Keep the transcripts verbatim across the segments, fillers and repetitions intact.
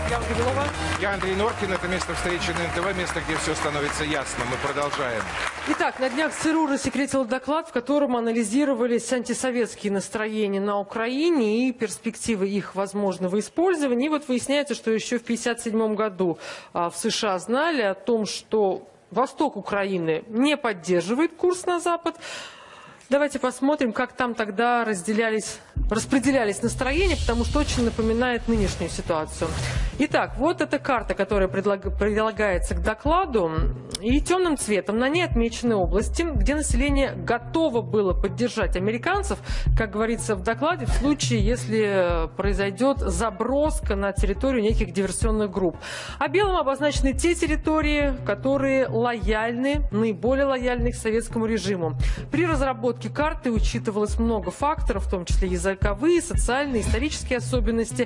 Ульяна Гаврилова. Я Андрей Норкин. Это место встречи на эн тэ вэ, место, где все становится ясно. Мы продолжаем. Итак, на днях ЦРУ рассекретил доклад, в котором анализировались антисоветские настроения на Украине и перспективы их возможного использования. И вот выясняется, что еще в тысяча девятьсот пятьдесят седьмом году а, в США знали о том, что восток Украины не поддерживает курс на Запад. Давайте посмотрим, как там тогда разделялись, распределялись настроения, потому что очень напоминает нынешнюю ситуацию. Итак, вот эта карта, которая предлаг... прилагается к докладу. И темным цветом на ней отмечены области, где население готово было поддержать американцев, как говорится в докладе, в случае, если произойдет заброска на территорию неких диверсионных групп. А белым обозначены те территории, которые лояльны, наиболее лояльны к советскому режиму. При разработке карты учитывалось много факторов, в том числе языковые, социальные, исторические особенности.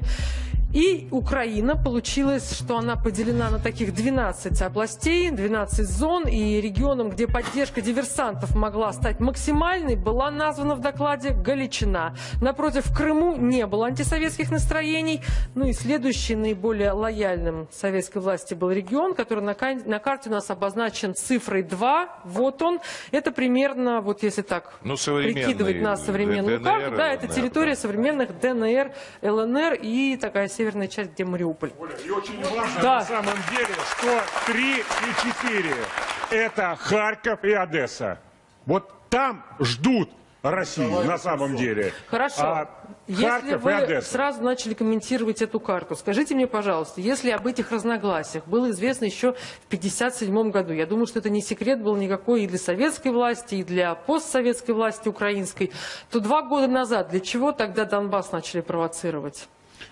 И Украина, получилось, что она поделена на таких двенадцать областей, двенадцать зон, и регионом, где поддержка диверсантов могла стать максимальной, была названа в докладе Галичина. Напротив, в Крыму не было антисоветских настроений. Ну и следующий наиболее лояльным советской власти был регион, который на, на карте у нас обозначен цифрой два. Вот он. Это примерно, вот если так ну, прикидывать на современную ДНР, карту, да, это территория современных ДНР, ЛНР и такая северная часть, где Мариуполь. И очень важно да. на самом деле, что три и четыре это Харьков и Одесса. Вот там ждут Россию Давай на самом деле. Хорошо. А, если вы сразу начали комментировать эту карту, скажите мне, пожалуйста, если об этих разногласиях было известно еще в тысяча девятьсот пятьдесят седьмом году, я думаю, что это не секрет был никакой и для советской власти, и для постсоветской власти украинской, то два года назад для чего тогда Донбасс начали провоцировать?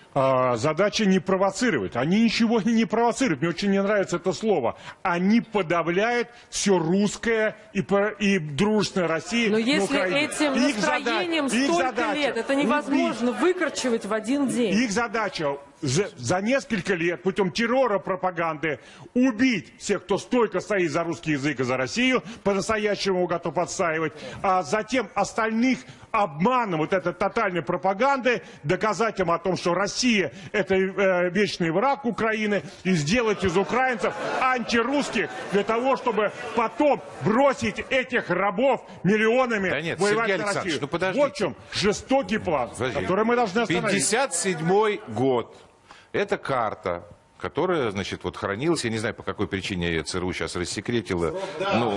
Задача не провоцировать. Они ничего не провоцируют. Мне очень не нравится это слово. Они подавляют все русское и, и дружественное России. Но если этим их настроением задача, столько задача, лет, это невозможно убить. выкорчевать в один день. Их задача за, за несколько лет путем террора, пропаганды убить всех, кто стойко стоит за русский язык и за Россию, по-настоящему готов отстаивать, а затем остальных обманом вот этой тотальной пропаганды доказать им о том, что Россия это э, вечный враг Украины, и сделать из украинцев антирусских для того, чтобы потом бросить этих рабов миллионами да нет, воевать Сергей на Россию. Ну, подождите. Вот в чем жестокий план, Подожди. который мы должны остановить. пятьдесят седьмой год. Это карта, которая, значит, вот хранилась, я не знаю, по какой причине ЦРУ сейчас рассекретила. Да, ну,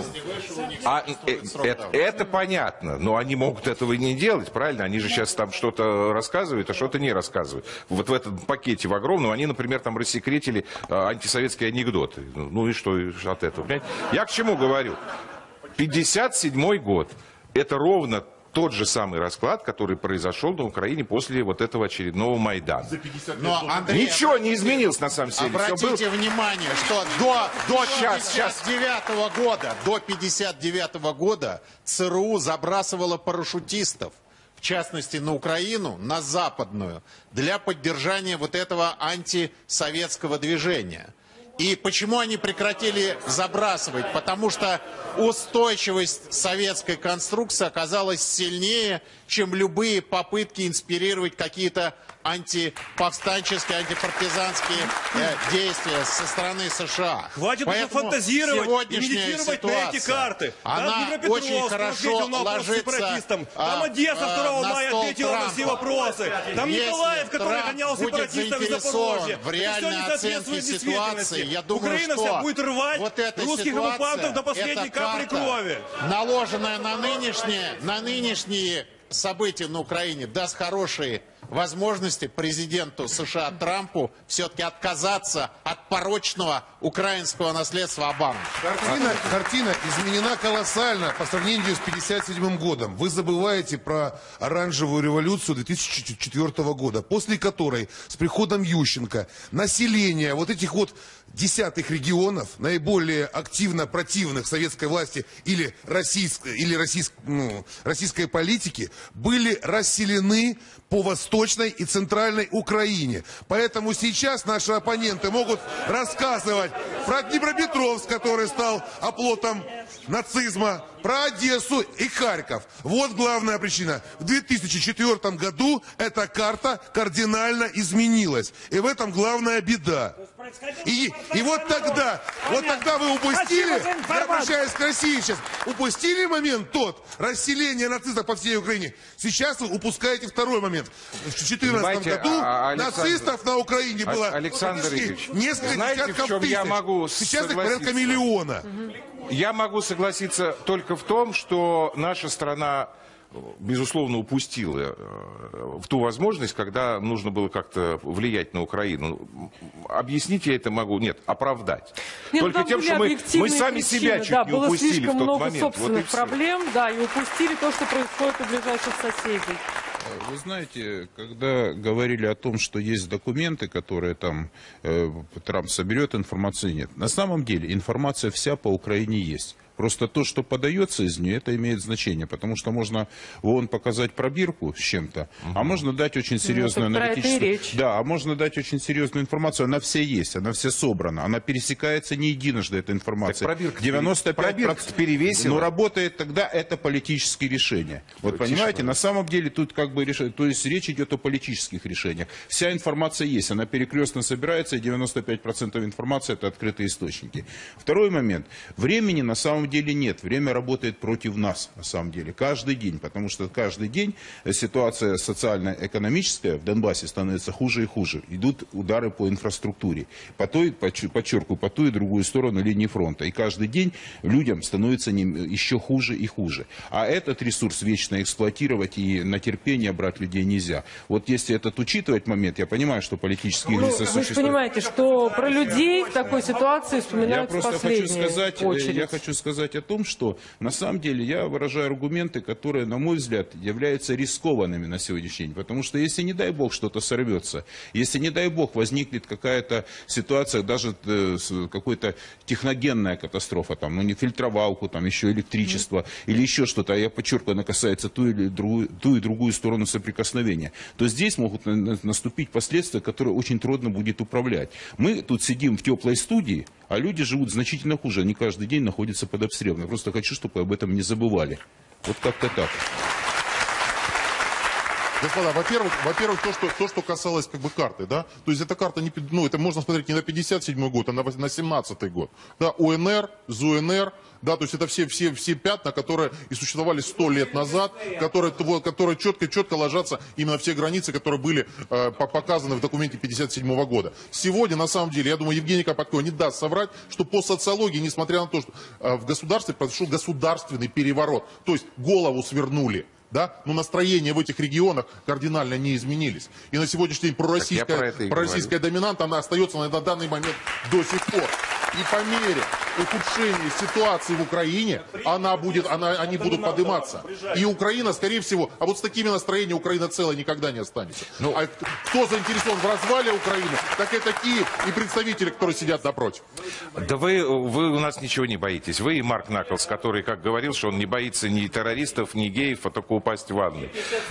а, э, это, это понятно, но они могут этого и не делать, правильно? Они же сейчас там что-то рассказывают, а что-то не рассказывают. Вот в этом пакете в огромном они, например, там рассекретили а, антисоветские анекдоты. Ну и что от этого? Понимаете? Я к чему говорю? пятьдесят седьмой год. Это ровно тот же самый расклад, который произошел на Украине после вот этого очередного Майдана. Но, Андрей, ничего не изменилось на самом деле. Обратите было... внимание, что до, до пятьдесят девятого года, до пятьдесят девятого года ЦРУ забрасывало парашютистов, в частности на Украину, на западную, для поддержания вот этого антисоветского движения. И почему они прекратили забрасывать? Потому что устойчивость советской конструкции оказалась сильнее, чем любые попытки инспирировать какие-то антиповстанческие, антипартизанские э, действия со стороны США. Хватит уже фантазировать, имитировать на эти карты. Она там очень хорошо ложится Там а, Одесса второго мая ответила на все вопросы. Там Если Николаев, который Трамп гонял сепаратистов из Запорожья. В реальной оценке ситуации, я думаю, Украина что вся будет рвать вот русских оккупантов до последней капли крови. Наложенная на нынешние, на нынешние события на Украине, даст хорошие возможности президенту США Трампу все-таки отказаться от порочного украинского наследства Обамы. Картина, картина изменена колоссально по сравнению с пятьдесят седьмым годом. Вы забываете про оранжевую революцию две тысячи четвёртого года, после которой с приходом Ющенко население вот этих вот десятых регионов, наиболее активно противных советской власти или российской, или российской, ну, российской политики, были расселены по востоку Восточной и Центральной Украине. Поэтому сейчас наши оппоненты могут рассказывать про Днепропетровск, который стал оплотом нацизма, про Одессу и Харьков. Вот главная причина. В две тысячи четвёртом году эта карта кардинально изменилась. И в этом главная беда. И, и вот тогда, вот тогда вы упустили, я обращаюсь к России сейчас, упустили момент тот, расселение нацистов по всей Украине. Сейчас вы упускаете второй момент. В две тысячи четырнадцатом году а, Александр, нацистов на Украине было Александр Игоревич, несколько знаете, десятков в чем тысяч. я могу Сейчас их порядка миллиона. Я могу согласиться только в том, что наша страна, безусловно, упустила в ту возможность, когда нужно было как-то влиять на Украину. Объяснить я это могу, нет, оправдать. Нет, только тем, что мы, мы сами причины. себя чуть да, не упустили в тот много момент. Собственных вот проблем, да, и упустили то, что происходит у ближайших соседей. Вы знаете, когда говорили о том, что есть документы, которые там э, Трамп соберет, информации нет. На самом деле информация вся по Украине есть. Просто то, что подается из нее, это имеет значение, потому что можно вон показать пробирку с чем-то, угу. а можно дать очень серьезную ну, аналитическую... Да, а можно дать очень серьезную информацию, она вся есть, она вся собрана, она пересекается не единожды, эта информация. Так пробирка, девяносто пять процентов перевесила. Но работает тогда, это политические решения. Вот понимаете, на самом деле тут как бы решение, то есть речь идет о политических решениях. Вся информация есть, она перекрестно собирается, и девяносто пять процентов информации это открытые источники. Второй момент. Времени на самом деле нет. Время работает против нас, на самом деле, каждый день, потому что каждый день ситуация социально-экономическая в Донбассе становится хуже и хуже. Идут удары по инфраструктуре, по той, подчеркиваю, по ту и другую сторону линии фронта. И каждый день людям становится еще хуже и хуже. А этот ресурс вечно эксплуатировать и на терпение брать людей нельзя. Вот если этот учитывать момент, я понимаю, что политические ну, лица существуют. Вы же понимаете, что про людей в такой ситуации вспоминают в последнюю очередь. Я хочу сказать о том, что на самом деле я выражаю аргументы, которые, на мой взгляд, являются рискованными на сегодняшний день. Потому что если, не дай бог, что-то сорвется, если, не дай бог, возникнет какая-то ситуация, даже э, какая-то техногенная катастрофа, там, ну не фильтровалку, там еще электричество mm-hmm. или еще что-то, а я подчеркиваю, она касается ту, или другую, ту и другую сторону соприкосновения, то здесь могут на- наступить последствия, которые очень трудно будет управлять. Мы тут сидим в теплой студии, а люди живут значительно хуже, они каждый день находятся под обстрелом. Я просто хочу, чтобы об этом не забывали. Вот как-то так. Господа, во-первых, во-первых, то, что, то, что касалось как бы карты, да, то есть эта карта, не, ну, это можно смотреть не на пятьдесят седьмой год, а на, на семнадцатый год. Да, УНР, ЗУНР, да, то есть это все, все, все пятна, которые и существовали сто лет назад, которые, которые четко, четко ложатся именно в те границы, которые были э, показаны в документе пятьдесят седьмого года. Сегодня, на самом деле, я думаю, Евгений Копатько не даст соврать, что по социологии, несмотря на то, что э, в государстве произошел государственный переворот, то есть голову свернули. Да? Но настроения в этих регионах кардинально не изменились. И на сегодняшний день пророссийская, пророссийская доминанта, она остается на, на данный момент до сих пор. И по мере ухудшения ситуации в Украине, она будет, она, они будут подниматься. И Украина, скорее всего, а вот с такими настроениями Украина целая никогда не останется. Ну, а кто заинтересован в развале Украины, так это Киев и представители, которые сидят напротив. Да вы, вы у нас ничего не боитесь. Вы и Марк Наклс, который, как говорил, что он не боится ни террористов, ни геев, а только упасть в ванну.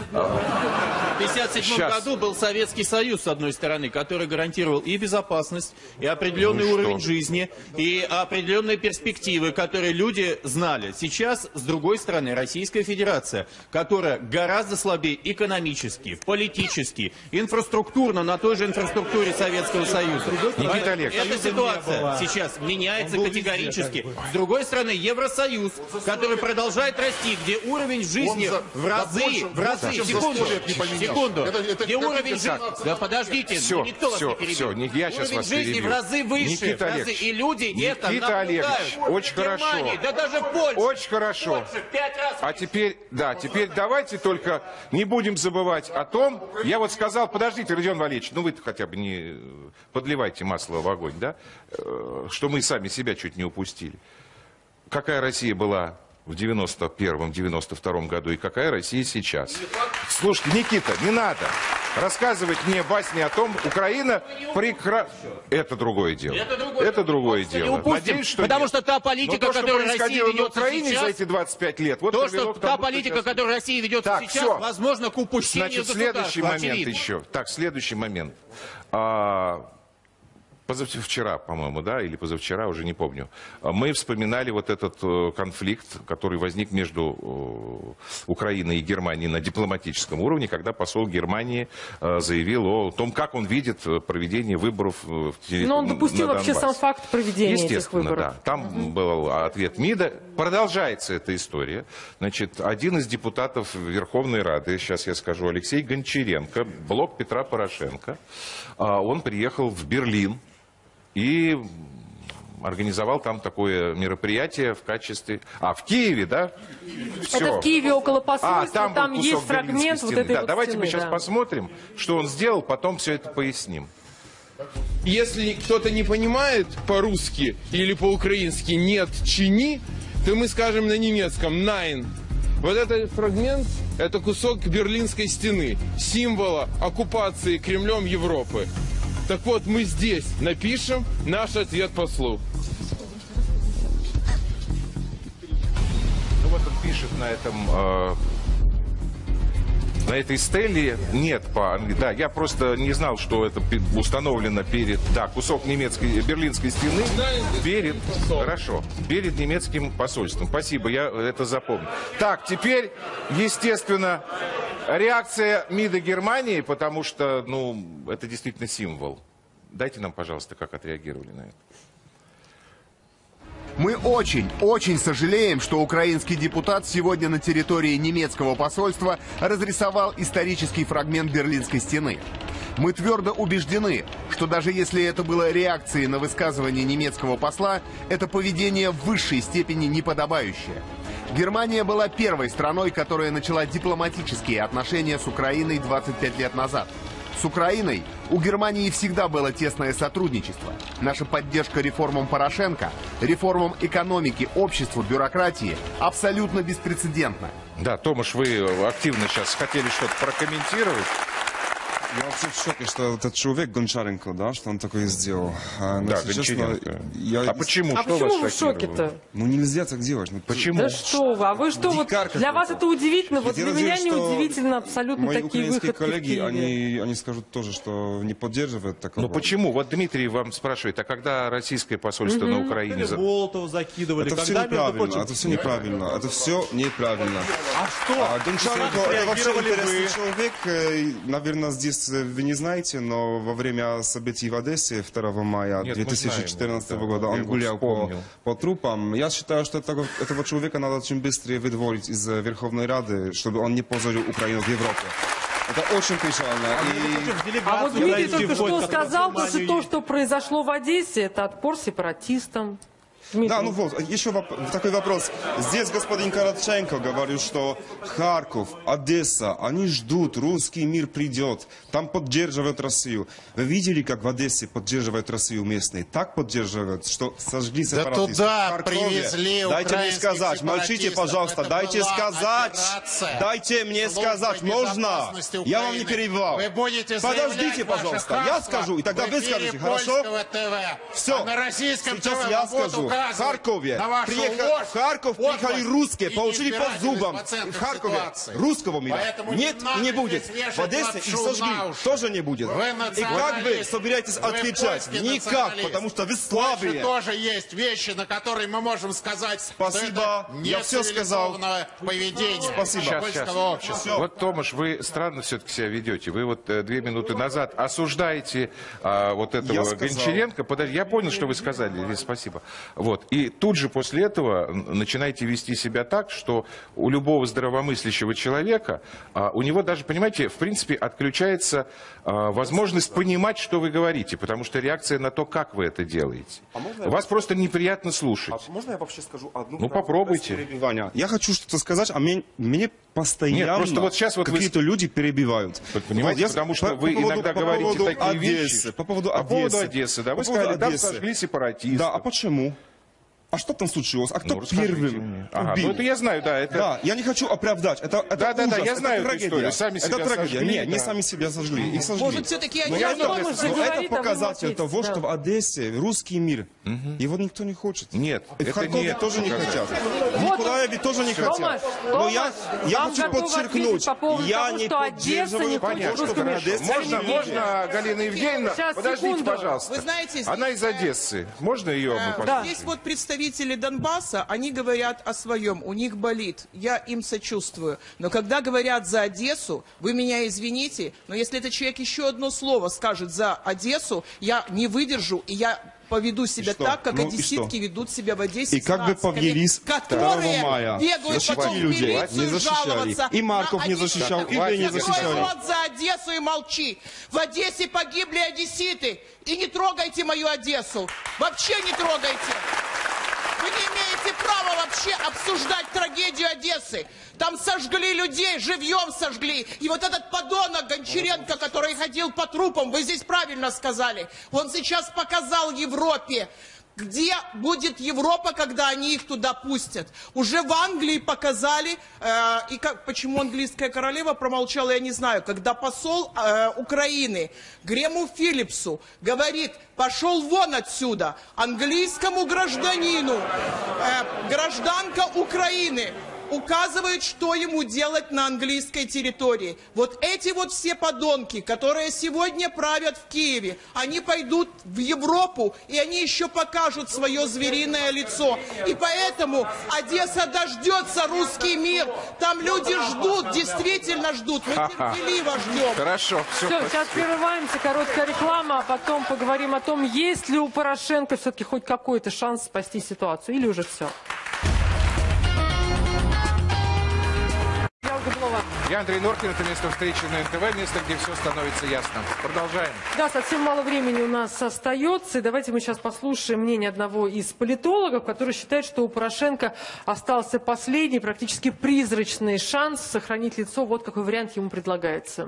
В пятьдесят седьмом году был Советский Союз, с одной стороны, который гарантировал и безопасность, и определенный ну, уровень жизни, и определенные перспективы, которые люди знали. Сейчас, с другой стороны, Российская Федерация, которая гораздо слабее экономически, политически, инфраструктурно, на той же инфраструктуре Советского Союза. Никита Олегович. Эта ситуация сейчас меняется категорически. С другой стороны, Евросоюз, который продолжает расти, где уровень жизни в разы, в разы, секунду, секунду, где уровень жизни... Да подождите, все, никто все, вас не перебил. Все, не, я сейчас уровень вас жизни перебью. в разы выше, Никита в разы, и люди Никита это наблюдают. Олегович, очень Германии, хорошо. да даже Польша. Очень хорошо. Польша, пять раз. А теперь, да, теперь давайте только не будем забывать о том, я вот сказал, подождите, Родион Валерьевич, ну вы хотя бы не подливайте масло в огонь, да, что мы сами себя чуть не упустили. Какая Россия была в девяносто первом — девяносто втором году и какая Россия сейчас? Слушайте, Никита, не надо. рассказывать мне басни о том, Украина прекрасна. Это другое дело. Это другое, Это другое дело. Упустим, Надеюсь, что потому нет. что та политика, Но то, которую что Россия происходило на ведется Украине сейчас, за эти двадцать пять лет, вот то, привело что к та тому, политика, сейчас... которую Россия ведет Так, сейчас, все. возможно, к упущению Значит, следующий государства, момент очевидно. еще. Так, следующий момент. А, позавчера, по-моему, да, или позавчера, уже не помню, мы вспоминали вот этот э, конфликт, который возник между э, Украиной и Германией на дипломатическом уровне, когда посол Германии э, заявил о том, как он видит проведение выборов э, в терри... Но он допустил на вообще Донбассе. сам факт проведения этих Естественно, выборов. да. Там угу. был ответ МИДа. Продолжается эта история. Значит, один из депутатов Верховной Рады, сейчас я скажу, Алексей Гончаренко, блок Петра Порошенко, э, он приехал в Берлин и организовал там такое мероприятие в качестве... А, в Киеве, да? Все. Это в Киеве около посольства, а, там, там есть фрагмент вот этой да, вот давайте стены, мы сейчас да. посмотрим, что он сделал, потом все это поясним. Если кто-то не понимает по-русски или по-украински «нет, чини», то мы скажем на немецком «nein». Вот этот фрагмент – это кусок Берлинской стены, символа оккупации Кремлем Европы. Так вот, мы здесь напишем наш ответ послу. Ну вот он пишет на этом, э, на этой стеле нет по да, я просто не знал, что это установлено перед, да, кусок немецкой, берлинской стены перед, хорошо, перед немецким посольством. Спасибо, я это запомнил. Так, теперь, естественно, реакция МИДа Германии, потому что, ну, это действительно символ. Дайте нам, пожалуйста, как отреагировали на это. Мы очень, очень сожалеем, что украинский депутат сегодня на территории немецкого посольства разрисовал исторический фрагмент Берлинской стены. Мы твердо убеждены, что даже если это было реакцией на высказывание немецкого посла, это поведение в высшей степени неподобающее. Германия была первой страной, которая начала дипломатические отношения с Украиной двадцать пять лет назад. С Украиной у Германии всегда было тесное сотрудничество. Наша поддержка реформам Порошенко, реформам экономики, обществу, бюрократии абсолютно беспрецедентна. Да, Томаш, вы активно сейчас хотели что-то прокомментировать. Я вообще в шоке, что этот человек Гончаренко, да, что он такое сделал. А, да, честно, Гончаренко. я... А почему? А что почему вас вы в шоке-то? Ну нельзя так делать. Ну, почему? Да что вы, а вы что, вот, для вас это удивительно, вот для меня не удивительно абсолютно мои такие украинские выходки коллеги, они, они скажут тоже, что не поддерживают такого. Ну почему? Вот Дмитрий вам спрашивает, а когда российское посольство на Украине... За... Болотов закидывали. Это когда, все неправильно, прочим... это все неправильно, это все неправильно. А что? А Гончаренко, это вообще интересный вы? человек, наверное, здесь вы не знаете, но во время событий в Одессе второго мая Нет, две тысячи четырнадцатого знаем, года да, он гулял по, вспомнил. по трупам. Я считаю, что этого, этого человека надо очень быстро выдворить из Верховной Рады, чтобы он не позорил Украину в Европе. Это очень печально. И... А вот Дмитрий только что сказал, что то, что произошло в Одессе, это отпор сепаратистам. Дмитрий. Да, ну вот, еще воп такой вопрос. Здесь господин Коротченко говорил, что Харьков, Одесса, они ждут, русский мир придет, там поддерживают Россию. Вы видели, как в Одессе поддерживают Россию местные? Так поддерживают, что сожгли сепаратистов. Да туда в Харькове. привезли Дайте мне сказать, молчите, пожалуйста, Это дайте была сказать. операция Дайте мне сказать, можно? Я вам не перебивал. Вы будете Подождите, пожалуйста, я скажу, и тогда вы скажете, хорошо? Все, а на российском сейчас ТВ я будут скажу. В Харькове, приехали, в Харьков приехали русские, получили по зубам. В Харькове русского мира Поэтому нет не и не будет. В Одессе их сожгли, тоже не будет. И как вы собираетесь отвечать? Никак, потому что вы слабые. тоже есть вещи, на которые мы можем сказать, Спасибо, что это я все сказал. поведение Спасибо. Сейчас, сейчас. общества. Вот, Томаш, вы странно все-таки себя ведете. Вы вот э, две минуты назад осуждаете а, вот этого Я сказал. Гончаренко. Подожди, я понял, что вы сказали. Лиз, спасибо. Вот. И тут же после этого начинаете вести себя так, что у любого здравомыслящего человека, а, у него даже, понимаете, в принципе отключается а, возможность понимать, что вы говорите, потому что реакция на то, как вы это делаете. А вас просто неприятно слушать. А можно я вообще скажу одну Ну, попробуйте. Я хочу что-то сказать, а мне, мне постоянно Нет, просто вот сейчас вот какие-то вы... люди перебивают. Понимаете, вот я... потому что по, вы по поводу, иногда по говорите поводу такие Одессы, вещи. По поводу По Одессы. поводу Одессы, да. Вы по сказали, там Одессы. сожгли сепаратистов. Да, а почему? А что там случилось? А кто Ну, расскажите первым мне. Ага, убил? ну это я знаю, да. Это... Да, я не хочу оправдать. Это, это Да, да, да, ужас, я это знаю эту трагедия. историю. Сами себя это трагедия. сожгли, Нет, не да. сами себя сожгли. Их сожгли. Может, все-таки они Но, я, не но, думают, но это говорит о показатель Отечестве, того, да. что в Одессе русский мир. Его никто не хочет. Нет, И в это Харькове нет. тоже не Как хотят. Вот, В Николаеве тоже не Томаш, хотят. Но я, Томаш, я вам хочу готовы подчеркнуть, ответить по поводу я того, не что Одесса не поддерживаю хочет Понятно. русского что мира. Одесса Можно, не можно, Галина Евгеньевна, Сейчас, подождите, секунду. пожалуйста. Вы знаете, здесь, Она из Одессы. Можно ее мы э, послушаем? здесь вот представители Донбасса, они говорят о своем, у них болит. Я им сочувствую. Но когда говорят за Одессу, вы меня извините, но если этот человек еще одно слово скажет за Одессу, я не выдержу, и я поведу себя что? так, как Ну, и одесситки что? ведут себя в Одессе. И как с вы нациками, повелись которые второго мая? бегают Защитили потом в людей, милицию не защищали. жаловаться. И Марков на не одесситов. защищал, и вы не Закрой защищали. рот за Одессу и молчи. В Одессе погибли одесситы. И не трогайте мою Одессу. Вообще не трогайте. Вы не имеете права вообще обсуждать трагедию Одессы. Там сожгли людей, живьем сожгли. И вот этот подонок Гончаренко, который ходил по трупам, вы здесь правильно сказали, он сейчас показал Европе, где будет Европа, когда они их туда пустят. Уже в Англии показали, э, и как, почему английская королева промолчала, я не знаю, когда посол э, Украины Грему Филлипсу говорит, пошел вон отсюда, английскому гражданину, э, гражданка Украины, указывает, что ему делать на английской территории. Вот эти вот все подонки, которые сегодня правят в Киеве, они пойдут в Европу, и они еще покажут свое звериное лицо. И поэтому Одесса дождется русский мир. Там люди ждут, действительно ждут. Мы терпеливо ждем. Хорошо, все. Все, сейчас прерываемся, короткая реклама, а потом поговорим о том, есть ли у Порошенко все-таки хоть какой-то шанс спасти ситуацию, или уже все. Я Андрей Норкин, это место встречи на эн тэ вэ, место, где все становится ясно. Продолжаем. Да, совсем мало времени у нас остается. И давайте мы сейчас послушаем мнение одного из политологов, который считает, что у Порошенко остался последний, практически призрачный шанс сохранить лицо. Вот какой вариант ему предлагается.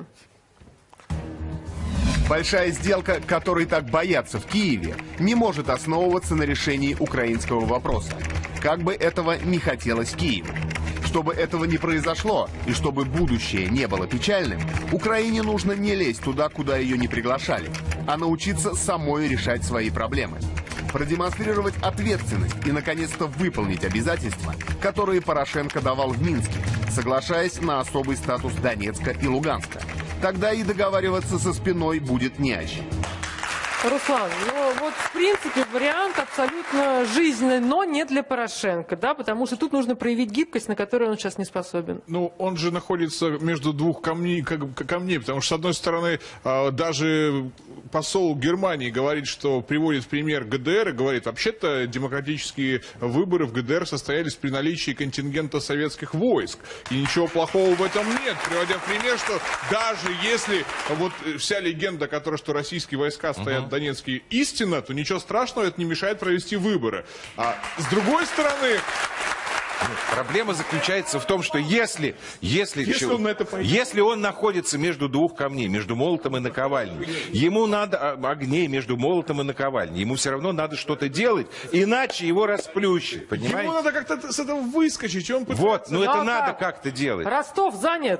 Большая сделка, которой так боятся в Киеве, не может основываться на решении украинского вопроса. Как бы этого не хотелось Киеву. Чтобы этого не произошло, и чтобы будущее не было печальным, Украине нужно не лезть туда, куда ее не приглашали, а научиться самой решать свои проблемы. Продемонстрировать ответственность и, наконец-то, выполнить обязательства, которые Порошенко давал в Минске, соглашаясь на особый статус Донецка и Луганска. Тогда и договариваться со спиной будет не о чем. Руслан, ну вот в принципе вариант абсолютно жизненный, но не для Порошенко, да, потому что тут нужно проявить гибкость, на которую он сейчас не способен. Ну, он же находится между двух камней, как, камней, потому что, с одной стороны, даже посол Германии говорит, что приводит в пример гэ дэ эр, и говорит, вообще-то демократические выборы в гэ дэ эр состоялись при наличии контингента советских войск, и ничего плохого в этом нет, приводя в пример, что даже если вот вся легенда, которая, что российские войска стоят в Донецке, истина, то ничего страшного, это не мешает провести выборы. А с другой стороны... Проблема заключается в том, что если, если, Если чё- он на это пойдет. если он находится между двух камней, между молотом и наковальней, ему надо а, огней между молотом и наковальней, ему все равно надо что-то делать, иначе его расплющит, понимаете? Ему надо как-то с этого выскочить, и он пытается... Вот, ну это Ну, а надо как? как-то делать. Ростов занят.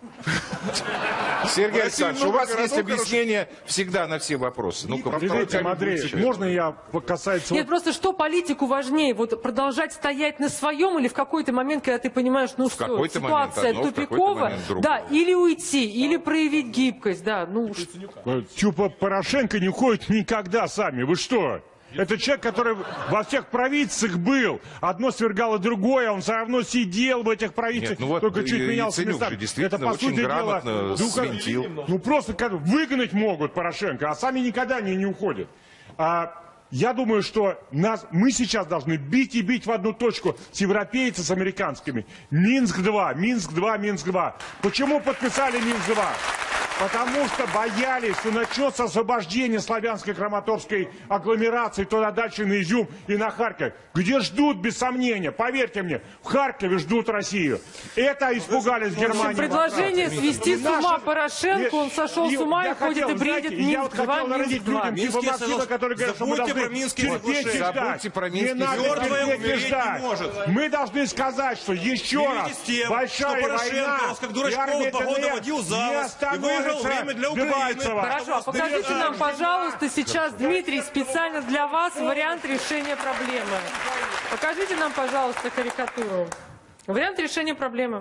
Сергей В России Александрович, у много вас есть городов, объяснение всегда на все вопросы. Ну-ка, во второй Видите, камень Андрей, будет можно я касается... Нет, просто что политику важнее, вот продолжать стоять на своем или в какой-то момент, когда ты понимаешь, ну все, какой-то момент ситуация одно, в какой-то тупиковая, момент другое. да, или уйти, или проявить гибкость, да, ну... Типа Порошенко не уходит никогда сами. Вы что? Это человек, который во всех провинциях был. Одно свергало другое, он все равно сидел в этих провинциях, Нет, ну вот только чуть и- менялся Яценюк местами. же действительно Это, по очень сути дела, грамотно ну, как- свинтил. ну просто как, выгнать могут Порошенко, а сами никогда не, не уходят. А, я думаю, что нас, мы сейчас должны бить и бить в одну точку с европейцами, с американскими. Минск-два, Минск-два, Минск-два. Почему подписали Минск-два? Потому что боялись, что начнется освобождение славянской краматорской агломерации туда дальше на Изюм и на Харьков. Где ждут, без сомнения, поверьте мне, в Харькове ждут Россию. Это испугались Германии. Предложение свести с ума Порошенко, он сошел с ума и ходит и бредит Минск-два, Минск-два. Типа Максима, который говорит, что мы должны терпеть и ждать. Не надо терпеть и ждать. Мы должны сказать, что еще раз большая война, и армия ДНР не остановится. Хорошо, покажите нам, пожалуйста, сейчас, Дмитрий, специально для вас вариант решения проблемы. Покажите нам, пожалуйста, карикатуру. Вариант решения проблемы.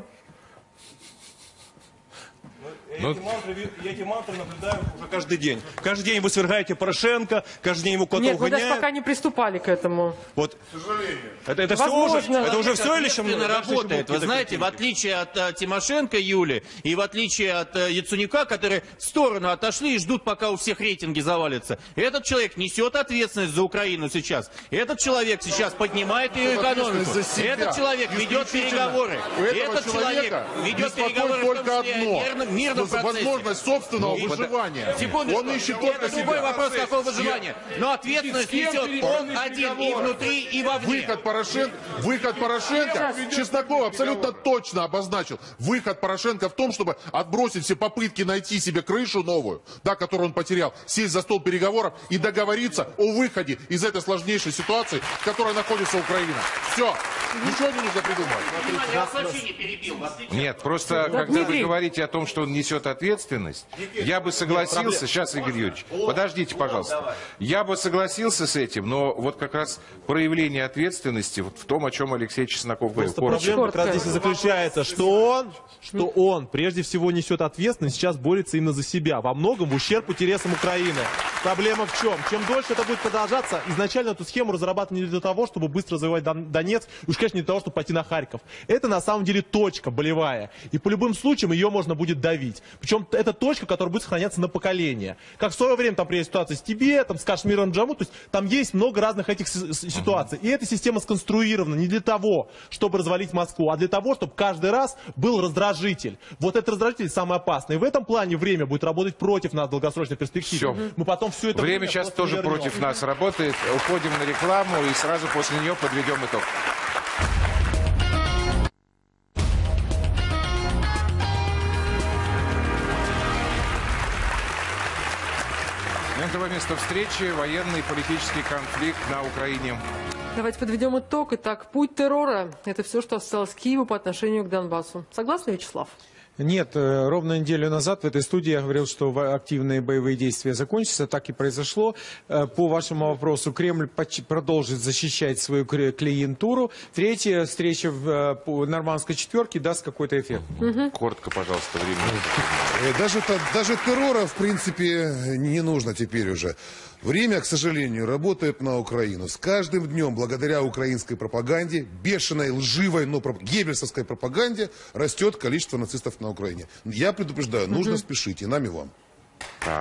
Но... Эти мантры, я эти мантры наблюдаю уже каждый день. Каждый день вы свергаете Порошенко, каждый день ему куда-то Нет, мы угоняют. даже пока не приступали к этому. Вот. Это, это все уже, это уже все или чем работает? Вы знаете, в отличие от uh, Тимошенко Юли и в отличие от uh, Яценюка, которые в сторону отошли и ждут, пока у всех рейтинги завалятся, этот человек несет ответственность за Украину сейчас. Этот человек сейчас поднимает ее экономику. Этот человек ведет переговоры. Этот человек ведет переговоры в том числе о мирном процессе. Возможность собственного выживания. Секундочку. Он ищет только себя. Любой вопрос, какого выживания. Но ответственность несет он один и внутри, и вовне. Выход Порошенко, выход Порошенко, Чесноков абсолютно точно обозначил. Выход Порошенко в том, чтобы отбросить все попытки найти себе крышу новую, да, которую он потерял, сесть за стол переговоров и договориться о выходе из этой сложнейшей ситуации, в которой находится Украина. Все. Ничего не нужно придумать. Я вас вообще не перебил. Нет, просто когда вы говорите о том, что он несет ответственность, я бы согласился, сейчас, Игорь Юрьевич, подождите, пожалуйста, я бы согласился с этим, но вот как раз проявление ответственности вот в том, о чем Алексей Чесноков говорил. Проблема как раз здесь и заключается, что он, что он прежде всего несет ответственность, сейчас борется именно за себя, во многом в ущерб интересам Украины. Проблема в чем? Чем дольше это будет продолжаться, изначально эту схему разрабатывали не для того, чтобы быстро развивать Донецк, уж, конечно, не для того, чтобы пойти на Харьков. Это на самом деле точка болевая, и по любым случаям ее можно будет давить. Причем это точка, которая будет сохраняться на поколение. Как в свое время там при ситуации с Тибетом, с Кашмиром, Джамму, то есть там есть много разных этих ситуаций. И эта система сконструирована не для того, чтобы развалить Москву, а для того, чтобы каждый раз был раздражитель. Вот этот раздражитель самый опасный. И в этом плане время будет работать против нас в долгосрочной перспективе. Все. Мы потом все это время, время сейчас тоже вернем. Против нас работает. Уходим на рекламу и сразу после нее подведем итог. Этого места встречи – военный и политический конфликт на Украине. Давайте подведем итог. Итак, путь террора – это все, что осталось Киеву по отношению к Донбассу. Согласны, Вячеслав? Нет, ровно неделю назад в этой студии я говорил, что активные боевые действия закончатся, так и произошло. По вашему вопросу, Кремль продолжит защищать свою клиентуру. Третья встреча в нормандской четверке даст какой-то эффект. Угу. Коротко, пожалуйста, время. Даже, даже террора, в принципе, не нужно теперь уже. Время, к сожалению, работает на Украину. С каждым днем, благодаря украинской пропаганде, бешеной, лживой, но геббельсовской пропаганде, растет количество нацистов на Украине. Я предупреждаю, нужно угу. спешить, и нам, и вам. Так.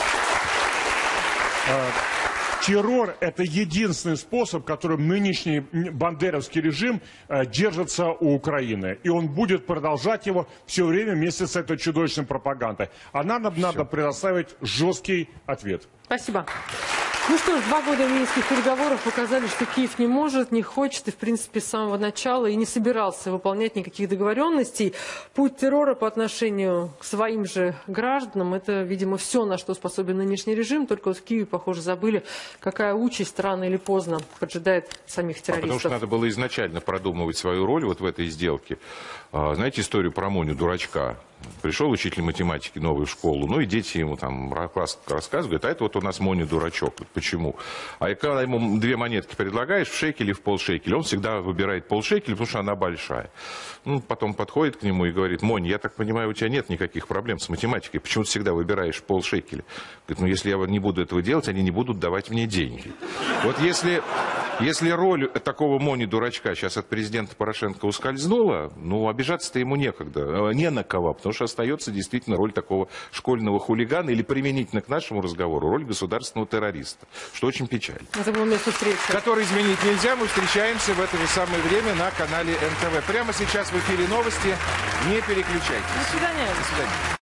Террор – это единственный способ, которым нынешний бандеровский режим э, держится у Украины. И он будет продолжать его все время вместе с этой чудовищной пропагандой. А нам надо предоставить жесткий ответ. Спасибо. Ну что ж, два года минских переговоров показали, что Киев не может, не хочет и, в принципе, с самого начала и не собирался выполнять никаких договоренностей. Путь террора по отношению к своим же гражданам – это, видимо, все, на что способен нынешний режим. Только вот в Киеве, похоже, забыли, какая участь рано или поздно поджидает самих террористов. А потому что надо было изначально продумывать свою роль вот в этой сделке. Знаете историю про Моню, дурачка? Пришел учитель математики новый в школу, ну и дети ему там рассказывают, говорят, а это вот у нас Моня дурачок. Почему? А когда ему две монетки предлагаешь, в шекеле, в полшекеля, он всегда выбирает полшекеля, потому что она большая. Ну, потом подходит к нему и говорит, Монь, я так понимаю, у тебя нет никаких проблем с математикой, почему ты всегда выбираешь полшекеля? Говорит, ну если я не буду этого делать, они не будут давать мне деньги. Вот если, если роль такого Мони дурачка сейчас от президента Порошенко ускользнула, ну обижаться-то ему некогда, не на кого, потому что остается действительно роль такого школьного хулигана или применительно к нашему разговору, роль государственного террориста, что очень печально. Это было место встречи. Который изменить нельзя, мы встречаемся в это же самое время на канале эн тэ вэ. Прямо сейчас в эфире новости, не переключайтесь. До свидания. До свидания.